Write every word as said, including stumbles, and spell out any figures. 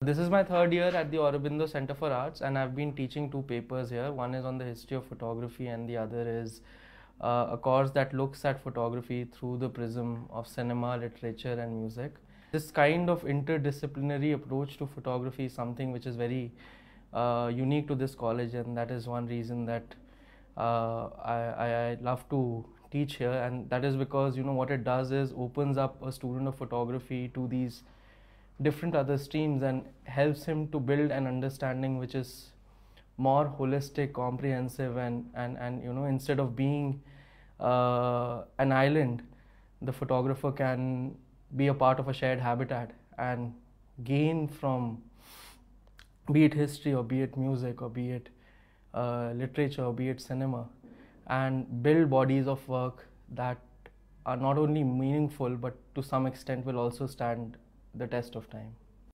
This is my third year at the Aurobindo Center for Arts, and I've been teaching two papers here. One is on the history of photography, and the other is uh, a course that looks at photography through the prism of cinema, literature, and music. This kind of interdisciplinary approach to photography is something which is very uh, unique to this college, and that is one reason that uh, I, I, I love to teach here. And that is because, you know, what it does is opens up a student of photography to these different other streams and helps him to build an understanding which is more holistic, comprehensive, and and and you know, instead of being uh, an island, the photographer can be a part of a shared habitat and gain from, be it history or be it music or be it uh, literature or be it cinema, and build bodies of work that are not only meaningful but to some extent will also stand the test of time.